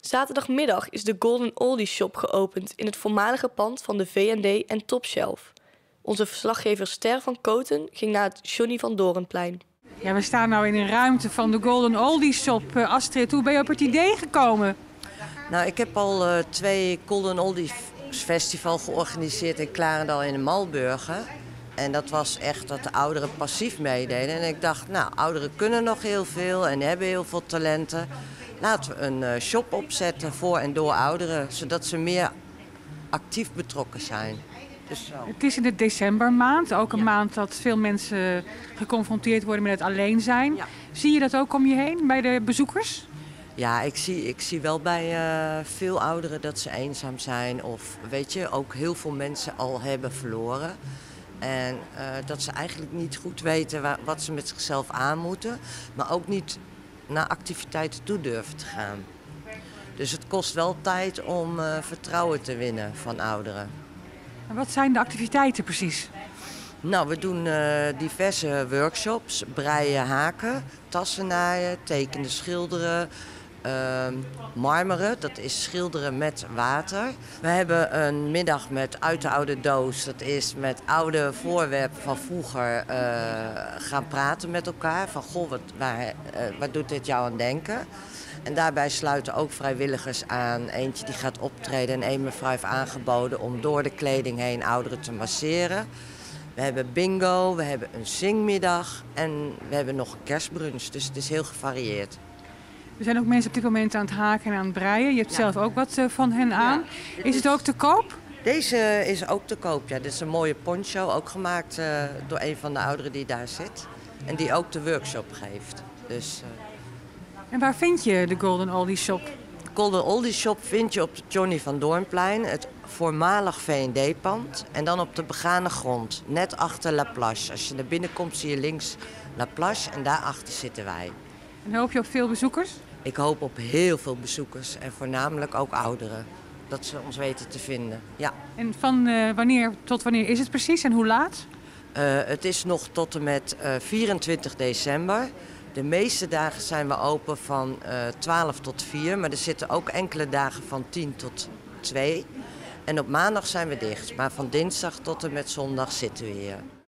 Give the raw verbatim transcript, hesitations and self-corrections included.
Zaterdagmiddag is de Golden Oldie Shop geopend in het voormalige pand van de V en D en Topshelf. Onze verslaggever Ster van Koten ging naar het Johnny van Doornplein. Ja, we staan nu in een ruimte van de Golden Oldie Shop. Uh, Astrid, hoe ben je op het idee gekomen? Nou, ik heb al uh, twee Golden Oldies Festival georganiseerd in Klarendal en in Malburgen. En dat was echt dat de ouderen passief meededen. En ik dacht, nou, ouderen kunnen nog heel veel en hebben heel veel talenten. Laten we een uh, shop opzetten voor en door ouderen, zodat ze meer actief betrokken zijn. Dus zo. Het is in de decembermaand, ook een ja. maand dat veel mensen geconfronteerd worden met het alleen zijn. Ja. Zie je dat ook om je heen bij de bezoekers? Ja, ik zie, ik zie wel bij uh, veel ouderen dat ze eenzaam zijn of weet je, ook heel veel mensen al hebben verloren. En uh, dat ze eigenlijk niet goed weten waar, wat ze met zichzelf aan moeten, maar ook niet naar activiteiten toe durven te gaan. Dus het kost wel tijd om uh, vertrouwen te winnen van ouderen. En wat zijn de activiteiten precies? Nou, we doen uh, diverse workshops, breien, haken, tassen naaien, tekenen, schilderen, uh, marmeren, dat is schilderen met water. We hebben een middag met uit de oude doos, dat is met oude voorwerpen van vroeger uh, gaan praten met elkaar. Van goh, wat, waar, uh, waar doet dit jou aan denken? En daarbij sluiten ook vrijwilligers aan. Eentje die gaat optreden en een mevrouw heeft aangeboden om door de kleding heen ouderen te masseren. We hebben bingo, we hebben een zingmiddag en we hebben nog een kerstbrunch. Dus het is heel gevarieerd. Er zijn ook mensen op dit moment aan het haken en aan het breien. Je hebt ja. zelf ook wat van hen aan. Ja, is het ook te koop? Deze is ook te koop, ja. Dit is een mooie poncho, ook gemaakt uh, door een van de ouderen die daar zit. En die ook de workshop geeft. Dus, uh... En waar vind je de Golden Oldie Shop? De Golden Oldie Shop vind je op het Johnny van Doornplein, het voormalig V en D-pand. En dan op de begane grond, net achter La Plage. Als je naar binnen komt zie je links La Plage en daarachter zitten wij. En hoop je op veel bezoekers? Ik hoop op heel veel bezoekers en voornamelijk ook ouderen. Dat ze ons weten te vinden, ja. En van uh, wanneer tot wanneer is het precies en hoe laat? Uh, het is nog tot en met uh, vierentwintig december. De meeste dagen zijn we open van uh, twaalf tot vier, maar er zitten ook enkele dagen van tien tot twee. En op maandag zijn we dicht, maar van dinsdag tot en met zondag zitten we hier.